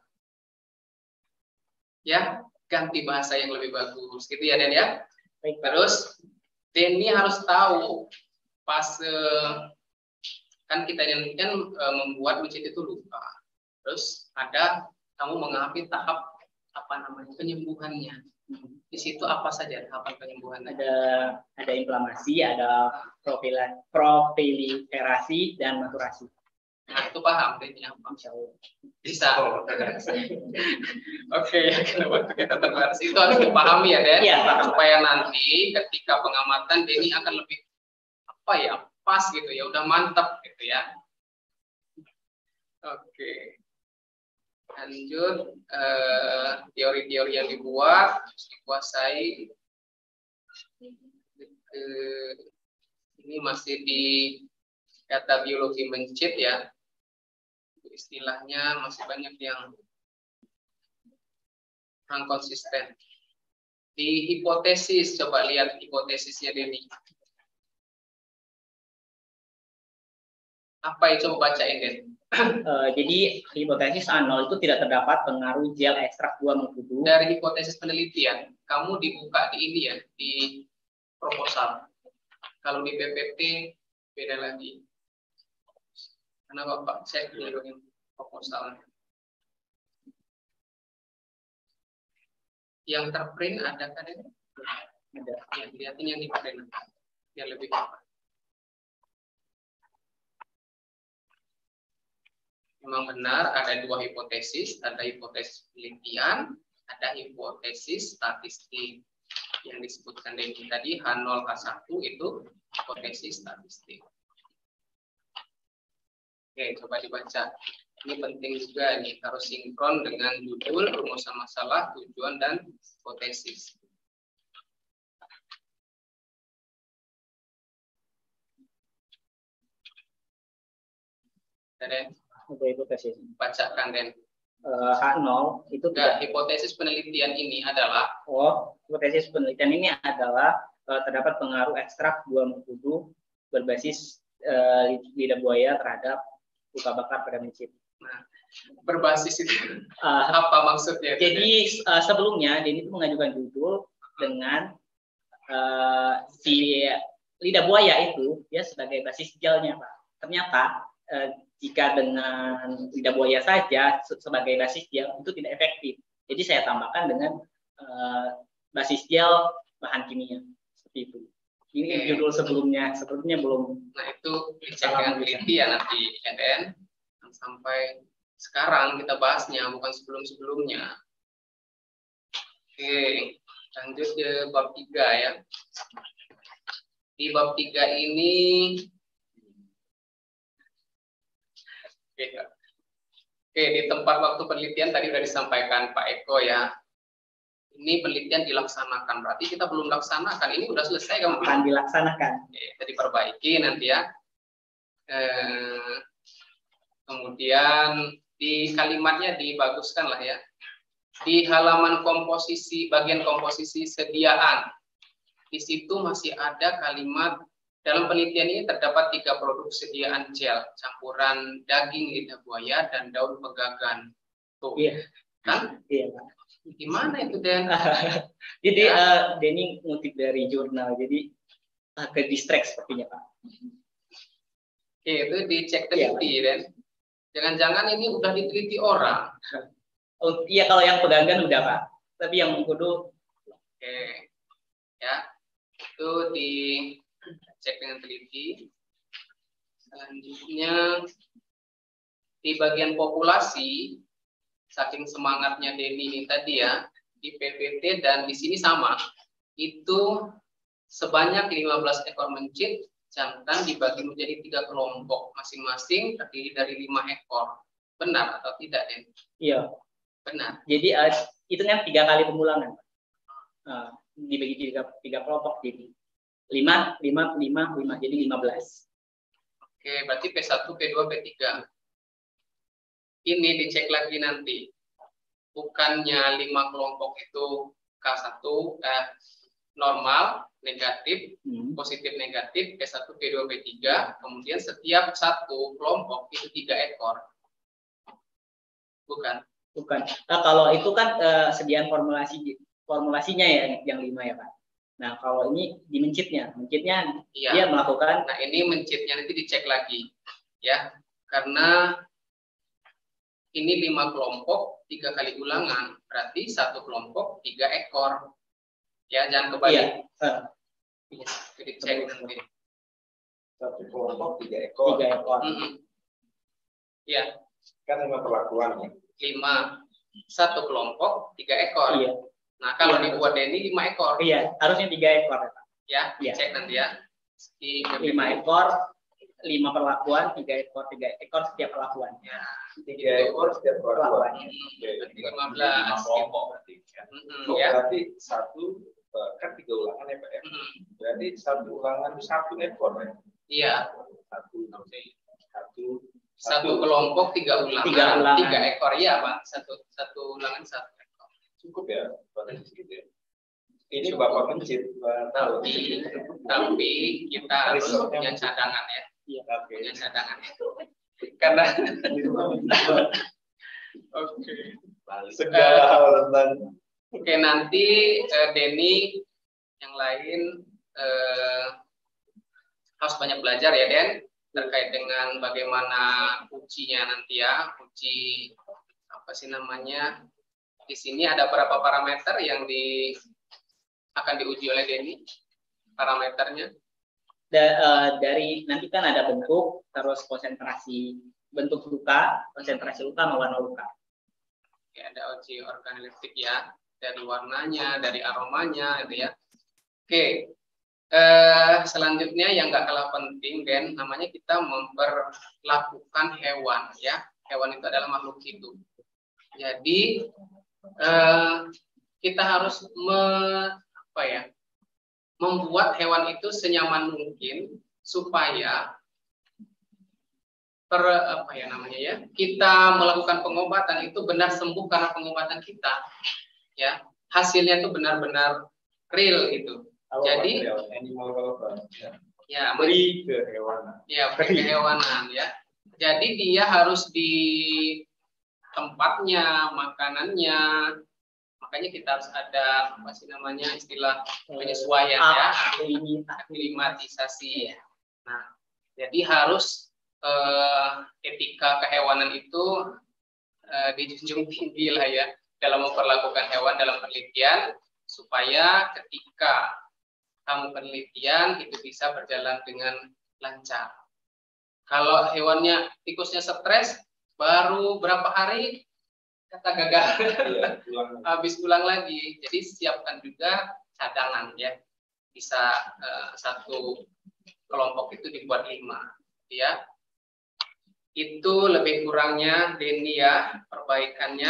Ya, ganti bahasa yang lebih bagus gitu ya Den ya. Terus Denny harus tahu pas kan kita kan membuat masjid itu luka. Terus ada kamu mengambil tahap apa namanya penyembuhannya. Di situ apa saja tahapan penyembuhannya? Ada ada inflamasi, ada proliferasi dan maturasi. Nah, itu paham Denny apa? Bisa. Oh, oke, ya kenapa kita terbatas itu harus dipahami ya Den, ya, supaya nanti ketika pengamatan Denny akan lebih apa ya pas gitu ya, udah mantap gitu ya. Oke, lanjut teori-teori eh, yang dibuat harus dikuasai. Eh, ini masih di data biologi mencit ya. Istilahnya masih banyak yang kurang konsisten. Di hipotesis, coba lihat hipotesisnya Denny. Apa itu, coba bacain Den? Uh, jadi hipotesis A nol itu tidak terdapat pengaruh gel ekstrak buah mengkudu. Dari hipotesis penelitian, kamu dibuka di ini ya, di proposal. Kalau di P P T beda lagi. Karena Bapak cek dulu yang proposal. Yang terprint ada kan ini? Ada. Ya, lihatin yang di print. Biar lebih cepat. Memang benar ada dua hipotesis, ada hipotesis penelitian, ada hipotesis statistik. Yang disebutkan Denny tadi H nol H satu itu hipotesis statistik. Oke, coba dibaca. Ini penting juga nih, harus sinkron dengan judul, rumusan masalah, tujuan, dan hipotesis. Den, hipotesis. Bacakan Den. Uh, H nol itu tidak. Hipotesis penelitian ini adalah. Oh, hipotesis penelitian ini adalah uh, terdapat pengaruh ekstrak buah mengkudu berbasis uh, lidah buaya terhadap luka bakar pada mencit. Nah, berbasis itu uh, apa maksudnya? Jadi uh, sebelumnya Denny itu mengajukan judul dengan uh, si lidah buaya itu ya sebagai basis gelnya, Pak. Ternyata uh, jika dengan lidah buaya saja sebagai basis gel itu tidak efektif. Jadi saya tambahkan dengan uh, basis gel bahan kimia seperti itu. Ini okay. Judul sebelumnya, sebelumnya belum. Nah itu dicek dengan teliti ya nanti ya Den. Sampai sekarang kita bahasnya bukan sebelum-sebelumnya. Oke, lanjut ke bab tiga ya. Di bab tiga ini Oke, Oke, di tempat waktu penelitian tadi sudah disampaikan Pak Eko ya. Ini penelitian dilaksanakan, berarti kita belum laksanakan. Ini sudah selesai kan? Akan dilaksanakan. Oke, jadi perbaiki nanti ya. Eh, kemudian di kalimatnya dibaguskan lah ya. Di halaman komposisi, bagian komposisi sediaan, di situ masih ada kalimat, dalam penelitian ini terdapat tiga produk sediaan gel, campuran daging lidah buaya dan daun pegagan. Tuh, Iya. Kan? Iya. Gimana itu, Den? Jadi Ya. uh, Denny ngutip dari jurnal, jadi uh, ke distract sepertinya Pak. Oke, itu dicek Iya, teliti, Den. Jangan-jangan ini udah diteliti orang. Oh, iya kalau yang pegangan udah Pak, tapi yang mengkudu. Oke, ya, itu dicek dengan teliti. Selanjutnya di bagian populasi, saking semangatnya Denny ini tadi ya, di P P T dan di sini sama, itu sebanyak lima belas ekor mencit jantan dibagi menjadi tiga kelompok, masing-masing terdiri dari lima ekor. Benar atau tidak, Den? Iya. Benar. Jadi uh, itu kan tiga kali pemulangan. Uh, dibagi tiga, tiga kelompok jadi lima, lima, lima, lima, jadi lima belas. Oke, berarti P satu, P dua, P tiga. Ini dicek lagi nanti. Bukannya lima kelompok itu K satu eh, normal, negatif, Hmm. positif, negatif, P satu, P dua, P tiga. Kemudian setiap satu kelompok itu tiga ekor. Bukan? Bukan. Nah, kalau itu kan uh, sediaan formulasi formulasinya ya yang lima ya Pak. Nah kalau ini di mencitnya, mencitnya Iya. dia melakukan. Nah ini mencitnya nanti dicek lagi, ya, karena ini lima kelompok tiga kali ulangan, berarti satu kelompok tiga ekor, ya, jangan kebalik. Iya. Uh, Iya, dicek nanti. Satu kelompok tiga ekor. Tiga ekor. Mm -mm. Ya. Kan lima perlakuan ya. Lima, satu kelompok tiga ekor. Iya. Nah kalau Iya. dibuat Denny lima ekor. Iya, harusnya tiga ekor ya Pak. Ya, Iya. cek nanti ya. Di Lima ekor, lima perlakuan, tiga ekor, tiga ekor setiap perlakuan. Ya, Tiga ekor setiap perlakuan. lima belas kelompok berarti. Ya. Mm-mm, Oh, ya. berarti satu eh, kan tiga ulangan ya Pak ya. Mm-mm. Berarti satu ulangan satu ekor ya. Iya. Satu satu Satu kelompok tiga ulangan, Tiga ulangan. tiga ekor ya Pak. Satu satu ulangan satu ekor. Cukup ya berarti segitu ya. Ini Bapak mencit, Pak tahu. Tapi, tapi kita harus Resortnya punya mencit. cadangan ya. Iya. Oke. Punya cadangan ya. Karena oke. Segala hal tentang Oke, nanti eh, Denny yang lain eh, harus banyak belajar ya Den, terkait dengan bagaimana ujinya nanti ya, uji apa sih namanya? Di sini ada beberapa parameter yang di akan diuji oleh Denny, parameternya. Da, uh, dari nanti kan ada bentuk, terus konsentrasi bentuk luka, konsentrasi luka sama warna luka. Ya, ada uji organoleptik ya, dari warnanya, dari aromanya, gitu ya. Oke, eh, selanjutnya yang nggak kalah penting, Den, namanya kita memperlakukan hewan, ya. Hewan itu adalah makhluk hidup. Jadi eh, kita harus me, apa ya, membuat hewan itu senyaman mungkin supaya per apa ya namanya ya, kita melakukan pengobatan itu benar sembuh karena pengobatan kita, ya, hasilnya itu benar-benar real gitu. Jadi animal welfare ya. Ya, Beri kehewanan. Ya, beri kehewanan ya. Jadi dia harus di tempatnya, makanannya. Makanya kita harus ada apa sih namanya istilah penyesuaian ya, aklimatisasi. Nah, jadi harus eh, etika kehewanan itu eh, dijunjung tinggi lah ya dalam memperlakukan hewan dalam penelitian supaya ketika kamu penelitian itu bisa berjalan dengan lancar. Kalau hewannya tikusnya stres, baru berapa hari kata gagal, ya, ulang. Habis ulang lagi. Jadi siapkan juga cadangan ya, bisa uh, satu kelompok itu dibuat lima, ya. Itu lebih kurangnya Denny ya perbaikannya.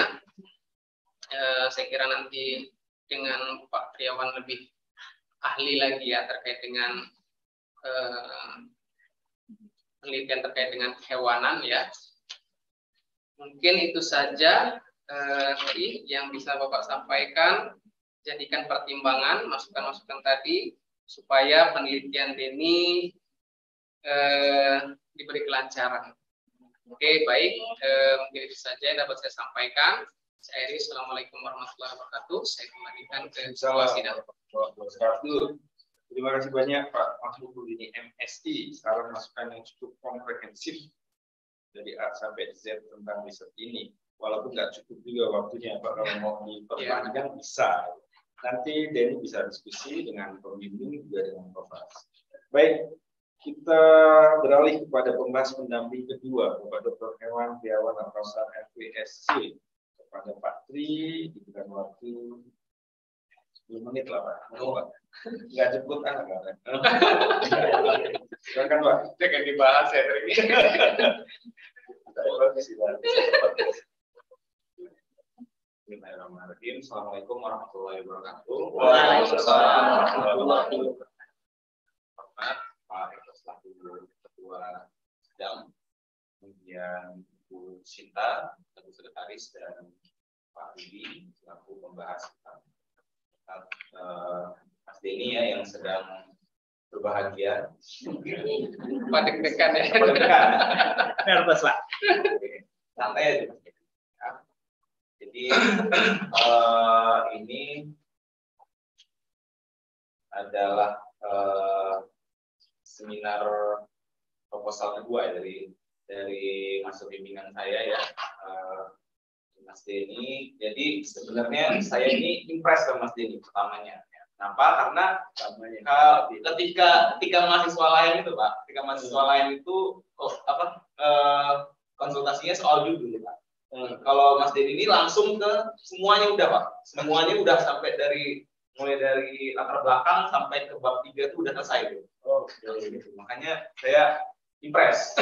Uh, saya kira nanti dengan Pak Triawan lebih ahli lagi ya terkait dengan uh, penelitian terkait dengan kehewanan ya. Mungkin itu saja eh, yang bisa Bapak sampaikan. Jadikan pertimbangan masukan-masukan tadi supaya penelitian ini eh, diberi kelancaran. Oke, baik. Eh, mungkin itu saja yang dapat saya sampaikan. Saya Eri, Assalamualaikum warahmatullahi wabarakatuh. Saya kembalikan ke sidang. Terima kasih banyak Pak Mahmud Rudini M Si. Saran masukan yang cukup komprehensif dari A sampai Z tentang riset ini. Walaupun nggak cukup juga waktunya, Pak, kalau mau diperpanjang bisa. Nanti Denny bisa diskusi dengan pembimbing juga dengan Prof. Baik, kita beralih kepada pembahas pendamping kedua, Bapak Doktor Hewan Triawan Rosar F W S C. Kepada Pak Tri, diberikan waktu sepuluh menit lah, Pak. Mau Pak? Nggak jemput anak, kan? Silakan, Pak. Jangan dibahas ya, Tri. Bismillahirrahmanirrahim. Assalamualaikum warahmatullahi wabarakatuh. Waalaikumsalam warahmatullahi wabarakatuh. Pak Eko selaku Ketua Sidang, kemudian Bu Sinta, Ketua Sekretaris, dan Pak Rudi selaku pembahas tentang uh, Mas Denny ya yang sedang berbahagia. Pada deg-degan ya. Nervous, Pak. Santai aja. Ya. Jadi uh, ini adalah uh, seminar proposal kedua ya, dari dari masa bimbingan saya ya. Uh, Mas Denny, jadi sebenarnya saya ini impress sama Mas Denny pertamanya. Kenapa? Karena uh, ketika ketika mahasiswa lain itu Pak, ketika mahasiswa hmm. lain itu oh, apa uh, konsultasinya soal judul Pak. Hmm. Kalau Mas Denny ini langsung ke semuanya udah Pak, semuanya udah sampai dari mulai dari latar belakang sampai ke bab tiga itu udah selesai gitu. Oh, gitu. Makanya saya impress.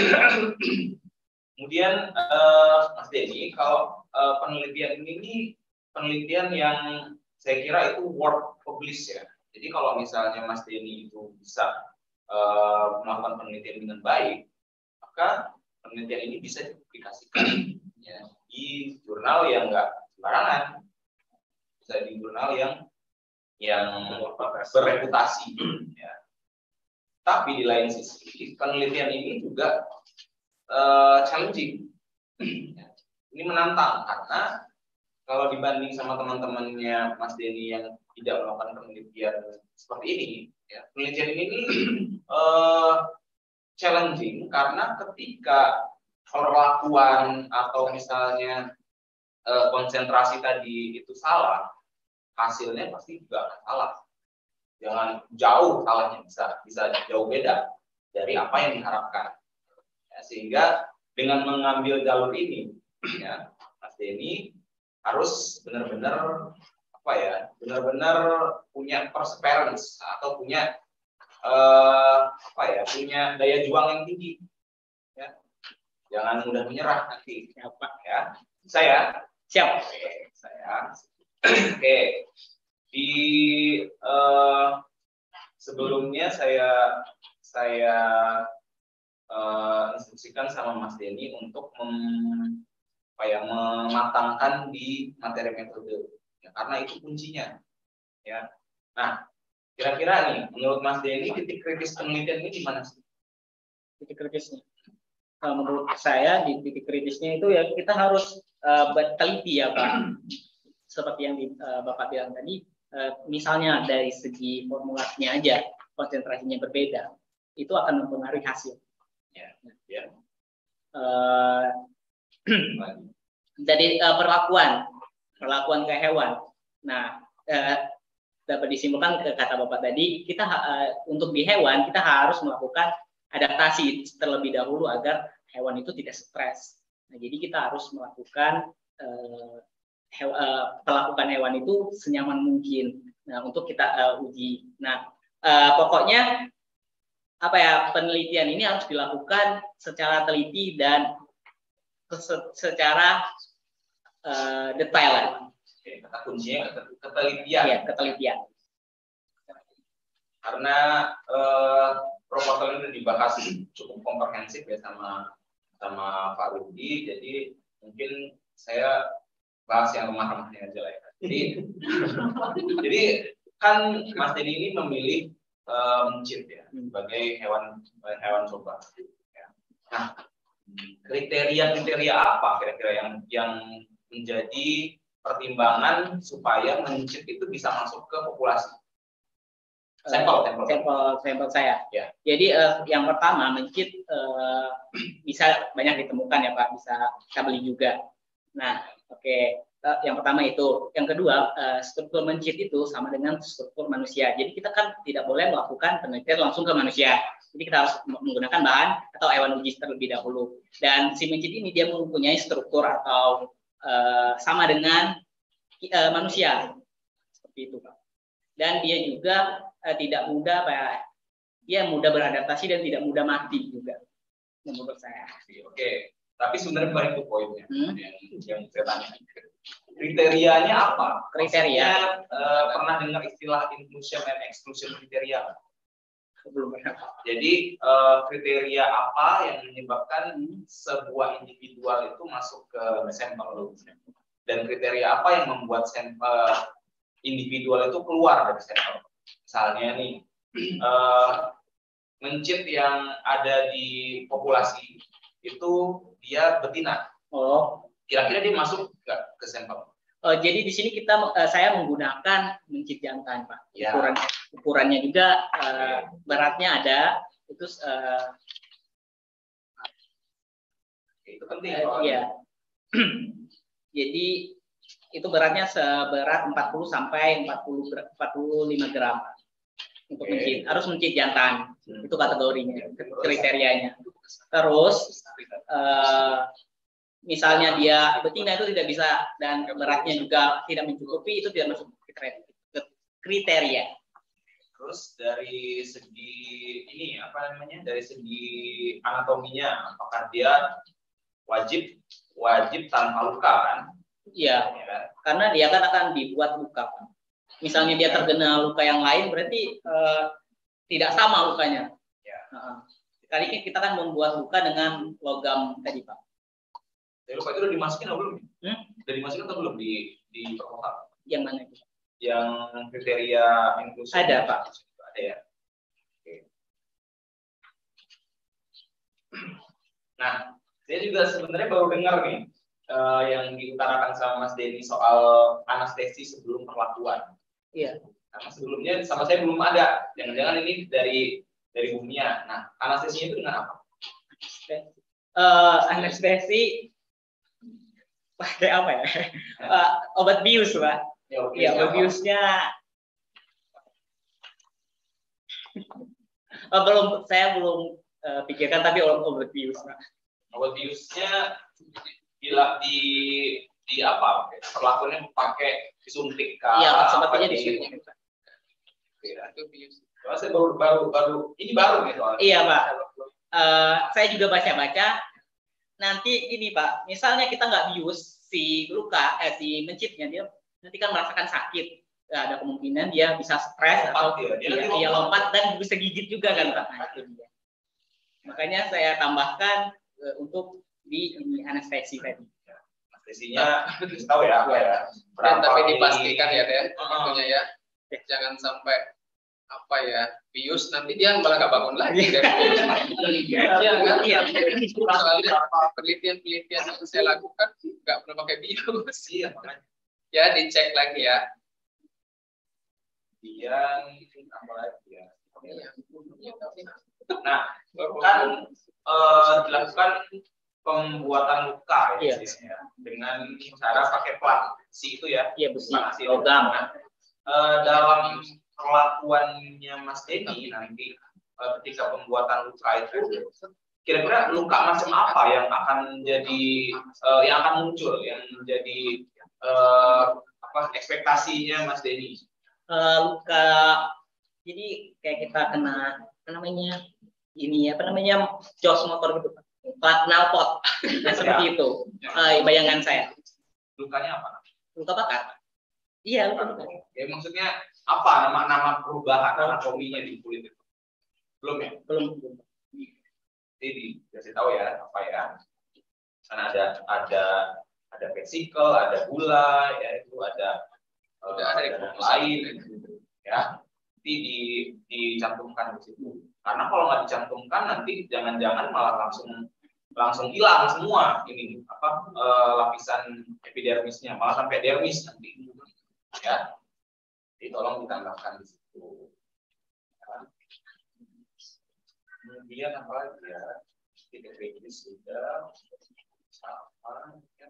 Kemudian uh, Mas Denny, kalau uh, penelitian ini penelitian yang saya kira itu worth publish ya. Jadi kalau misalnya Mas Denny itu bisa uh, melakukan penelitian dengan baik, maka penelitian ini bisa dipublikasikan ya, di jurnal yang enggak sembarangan, bisa di jurnal yang yang berreputasi. Ya. Tapi di lain sisi, penelitian ini juga uh, challenging. Ya. Ini menantang karena kalau dibanding sama teman-temannya Mas Denny yang tidak melakukan penelitian seperti ini, ya, penelitian ini uh, challenging karena ketika perlakuan atau misalnya uh, konsentrasi tadi itu salah, hasilnya pasti juga akan salah. Jangan jauh salahnya, bisa bisa jauh beda dari apa yang diharapkan. Ya, sehingga dengan mengambil jalur ini, ya, Mas Denny harus benar-benar apa ya, benar-benar punya perseverance atau punya uh, apa ya, punya daya juang yang tinggi. Ya. Jangan mudah menyerah nanti. Apa ya? Saya siap. Oke, saya. Oke. Di uh, sebelumnya saya saya uh, instruksikan sama Mas Denny untuk mem, apa ya, mematangkan di materi metode, ya, karena itu kuncinya. Ya. Nah, kira-kira nih, menurut Mas Denny titik kritis penelitian ini di mana sih? Titik kritisnya, uh, menurut saya di titik kritisnya itu ya kita harus uh, teliti ya Pak. Seperti yang di, uh, Bapak bilang tadi. Misalnya dari segi formulasinya aja konsentrasinya berbeda, itu akan mempengaruhi hasil. Ya, ya. Uh, dari uh, perlakuan, perlakuan ke hewan. Nah, uh, dapat disimpulkan ke kata Bapak tadi, kita uh, untuk di hewan kita harus melakukan adaptasi terlebih dahulu agar hewan itu tidak stres. Nah, jadi kita harus melakukan uh, Hew, uh, perlakukan hewan itu senyaman mungkin. Nah, untuk kita uh, uji. Nah, uh, pokoknya apa ya, penelitian ini harus dilakukan secara teliti dan secara uh, detail. Oke, kata kuncinya ketelitian. Iya, ketelitian. Karena uh, proposal ini sudah dibahas cukup komprehensif ya sama sama Pak Rudi, jadi mungkin saya bahas yang remah-remahnya aja lah ya. Jadi, jadi kan Mas Denny ini memilih uh, mencit ya sebagai hewan hewan coba. Ya. Nah, kriteria-kriteria apa kira-kira yang yang menjadi pertimbangan supaya mencit itu bisa masuk ke populasi? Sampel, sampel, sampel, sampel saya. Ya. Jadi uh, yang pertama mencit uh, bisa banyak ditemukan ya Pak, bisa kita beli juga. Nah, oke, okay. uh, yang pertama itu. Yang kedua, uh, struktur mencit itu sama dengan struktur manusia. Jadi kita kan tidak boleh melakukan penelitian langsung ke manusia. Jadi kita harus menggunakan bahan atau hewan uji terlebih dahulu. Dan si mencit ini dia mempunyai struktur atau uh, sama dengan uh, manusia, seperti itu Pak. Dan dia juga uh, tidak mudah, Pak. Dia mudah beradaptasi dan tidak mudah mati juga, menurut saya. Oke, tapi sebenarnya bukan itu poinnya hmm? yang, yang saya tanya. Kriterianya apa? Kriteria. Maksudnya, uh, pernah dengar istilah inclusion and exclusion kriteria? Belum pernah. Jadi uh, kriteria apa yang menyebabkan sebuah individual itu masuk ke sampel? Dan kriteria apa yang membuat sampel individual itu keluar dari sampel? Misalnya nih, uh, mencit yang ada di populasi itu dia betina. Oh, kira-kira dia masuk nggak ke sampel? Uh, jadi di sini kita uh, saya menggunakan mencit jantan, Pak. Ya. Ukuran ukurannya juga uh, beratnya ada, itu uh, itu penting. Uh, iya. Jadi itu beratnya seberat empat puluh sampai empat puluh lima gram untuk okay. mencit. Harus mencit jantan. Hmm. Itu kategorinya, kriterianya. Terus uh, misalnya dia betina itu tidak bisa dan beratnya juga tidak mencukupi, itu tidak masuk kriteria. Terus dari segi ini apa namanya? Dari segi anatominya, apakah dia wajib wajib tanpa luka kan? Iya, ya kan? Karena dia kan akan dibuat luka. Misalnya dia terkena luka yang lain, berarti uh, tidak sama lukanya. Ya. Nah, kali kita kan membuat luka dengan logam tadi Pak. Jadi luka itu udah dimasukin atau belum? Hmm? Udah dimasukin atau belum di di proposal? Yang mana itu? Yang kriteria inklusi. Ada Pak. Ada ya. Oke. Nah, saya juga sebenarnya baru dengar nih uh, yang diutarakan sama Mas Denny soal anestesi sebelum perlakuan. Iya. Karena sebelumnya sama saya belum ada. Jangan-jangan ini dari dari Umia. Nah, anestesinya itu dengan apa? Uh, anestesi pakai apa ya? Uh, obat bius, Pak. Ya, ya obat biusnya oh, belum, saya belum uh, pikirkan, tapi obat bius, Pak. Obat biusnya bila di di apa? Perlakuannya pakai disuntik kah? Iya, sepertinya disuntik. Ya, itu bius. Soalnya saya baru baru baru ini baru nih soalnya. Iya Pak. Uh, saya juga baca-baca. Nanti ini Pak, misalnya kita nggak bius si luka, eh si mencitnya, dia nanti kan merasakan sakit. Ya, ada kemungkinan dia bisa stres atau dia, dia, dia, dia lompat dan bisa gigit juga kan Pak. Nah, itu dia. Makanya saya tambahkan uh, untuk di ini anestesi tadi. Anestesinya harus tahu ya apa ya. Dan tapi dipastikan ya Den, tentunya ya. Jangan sampai apa ya bius nanti dia malah nggak bangun lagi dari bius. Iya kan? Iya. Soalnya penelitian-penelitian yang saya lakukan nggak pernah pakai bius. Iya. Ya dicek lagi ya. Kemudian apa lagi ya? Nah, kan uh, dilakukan pembuatan luka ya, iya. dengan cara pakai plat si itu ya. Iya besi. Logam. Nah, uh, dalam perlakuannya Mas Denny nanti uh, ketika pembuatan luka itu, kira-kira luka macam apa yang akan jadi uh, yang akan muncul, yang menjadi uh, apa ekspektasinya Mas Denny? Uh, luka, jadi kayak kita kena apa namanya ini apa namanya jos motor gitu, knalpot, nah seperti itu uh, bayangan saya. Lukanya apa? Luka bakar. Iya luka bakar. Ya maksudnya apa nama-nama perubahan anatominya di kulit itu? Belum ya? Belum. Jadi dikasih tahu ya apa ya. Sana ada ada ada vesikel, ada gula, ya itu ada Udah uh, ada ada lain, ya. Nanti di, dicantumkan di situ. Karena kalau nggak dicantumkan nanti jangan-jangan malah langsung langsung hilang semua ini apa uh, lapisan epidermisnya, malah sampai dermis nanti, ya. Jadi tolong ditambahkan di situ. Ya. Kemudian apa lagi ya? Tiga ini sudah sama. Ya.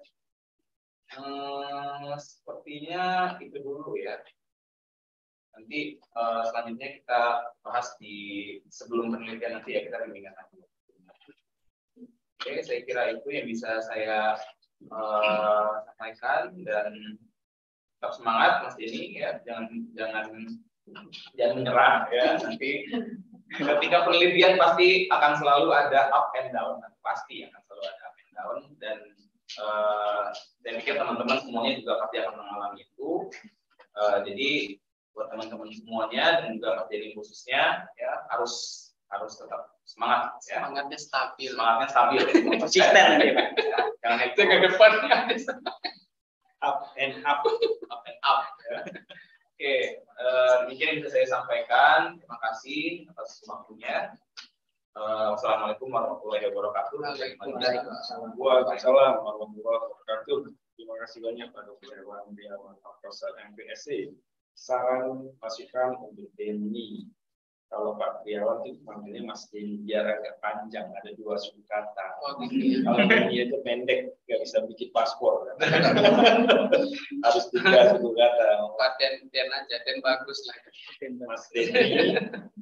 Hmm, sepertinya itu dulu ya. Nanti uh, selanjutnya kita bahas di sebelum penelitian nanti ya, kita bimbingan lagi. Oke, saya kira itu yang bisa saya uh, sampaikan, dan tetap semangat Mas Denny ya, jangan jangan jangan menyerah ya. Nanti ketika penelitian pasti akan selalu ada up and down, pasti akan selalu ada up and down, dan uh, saya pikir teman-teman semuanya juga pasti akan mengalami itu. Uh, jadi buat teman-teman semuanya dan juga Mas Denny khususnya ya, harus harus tetap semangat ya. Semangatnya stabil. Semangatnya stabil. Konsisten ya, Pak. Jangan itu ke depan up and up, up and up ya. Oke, uh, demikian yang bisa saya sampaikan. Terima kasih atas waktunya. Uh, Wassalamualaikum warahmatullahi wabarakatuh. Waalaikumsalam. Waalaikumsalam warahmatullahi wabarakatuh. Terima kasih banyak Pak Dokter Hewan Biawan Profesor M P S C. Saran masukan untuk Denny. Kalau Pak Triawan itu panggilnya Mas Denny biar agak panjang, ada dua suku kata. Oh, gitu ya. Kalau Denny itu pendek, nggak bisa bikin paspor. Harus tiga suku kata. Pak Den, Den aja, Den bagus lah. Mas Denny.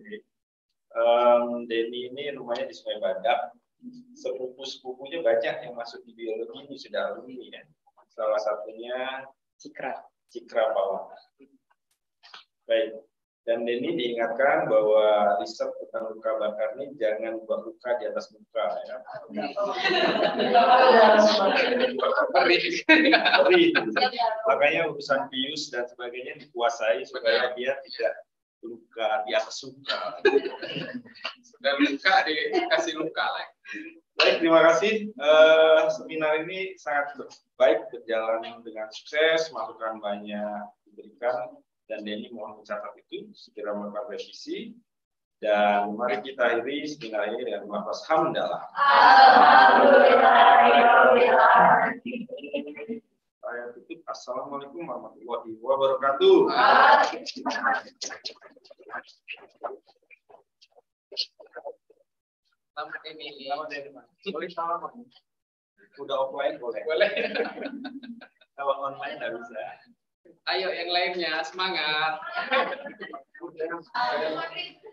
um, Denny ini rumahnya di Sungai Badak. Sepupu-sepupunya banyak yang masuk di biologi ini sudah alumni ya. Salah satunya Cikra. Cikra Pawang. Baik, dan Denny diingatkan bahwa riset tentang luka bakar ini jangan buat luka di atas muka ya. Perih. Makanya urusan bius dan sebagainya dikuasai supaya dia tidak luka di atas muka. Sudah luka dikasih luka lagi. Baik, terima kasih. Uh, seminar ini sangat baik, berjalan dengan sukses, masukan banyak diberikan. Dan Denny mohon mencatat itu, segera melakukan revisi. Dan mari kita akhiri seminar ini dengan lafaz hamdalah. Saya tutup. Assalamualaikum warahmatullahi wabarakatuh. Selamat ini. Selamat ini, Mas. Boleh salaman. Udah offline boleh. Boleh. Kalau online nggak bisa. Ayo yang lainnya semangat.